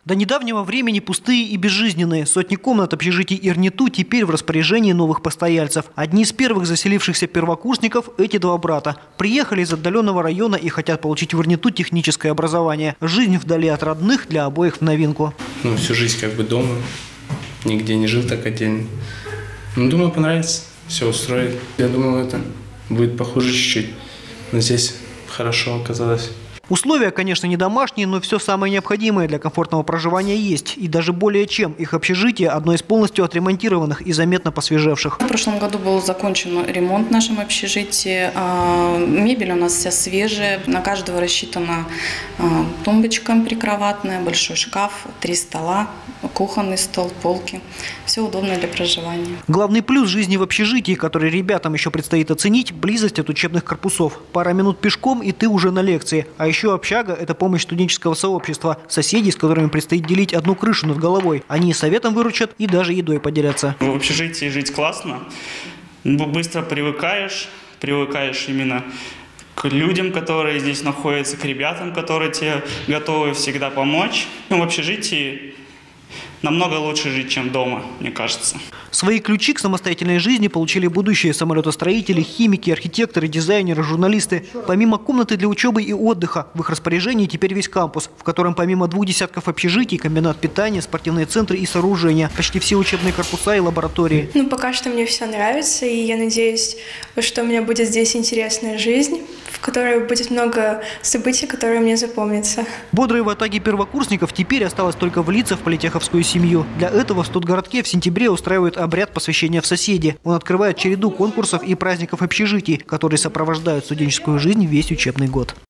До недавнего времени пустые и безжизненные. Сотни комнат общежитий Ирниту теперь в распоряжении новых постояльцев. Одни из первых заселившихся первокурсников – эти два брата. Приехали из отдаленного района и хотят получить в Ирниту техническое образование. Жизнь вдали от родных для обоих в новинку. Всю жизнь как бы дома, нигде не жил так отдельно. Думаю, понравится, все устроит. Я думал, это будет похуже чуть-чуть, но здесь хорошо оказалось. Условия, конечно, не домашние, но все самое необходимое для комфортного проживания есть. И даже более чем. Их общежитие – одно из полностью отремонтированных и заметно посвежевших. В прошлом году был закончен ремонт в нашем общежитии. Мебель у нас вся свежая. На каждого рассчитана тумбочка прикроватная, большой шкаф, 3 стола, кухонный стол, полки. Все удобно для проживания. Главный плюс жизни в общежитии, который ребятам еще предстоит оценить – близость от учебных корпусов. Пара минут пешком, и ты уже на лекции. А еще общага – это помощь студенческого сообщества, соседей, с которыми предстоит делить одну крышу над головой. Они и советом выручат, и даже едой поделятся. В общежитии жить классно. Быстро привыкаешь именно к людям, которые здесь находятся, к ребятам, которые тебе готовы всегда помочь. В общежитии намного лучше жить, чем дома, мне кажется. Свои ключи к самостоятельной жизни получили будущие самолетостроители, химики, архитекторы, дизайнеры, журналисты. Помимо комнаты для учебы и отдыха, в их распоряжении теперь весь кампус, в котором помимо 2 десятков общежитий, комбинат питания, спортивные центры и сооружения, почти все учебные корпуса и лаборатории. Пока что мне все нравится, и я надеюсь, что у меня будет здесь интересная жизнь, в которой будет много событий, которые мне запомнятся. Бодрые ватаги первокурсников теперь осталось только влиться в политеховскую семью. Для этого в студгородке в сентябре устраивают обряд посвящения в соседи. Он открывает череду конкурсов и праздников общежитий, которые сопровождают студенческую жизнь весь учебный год.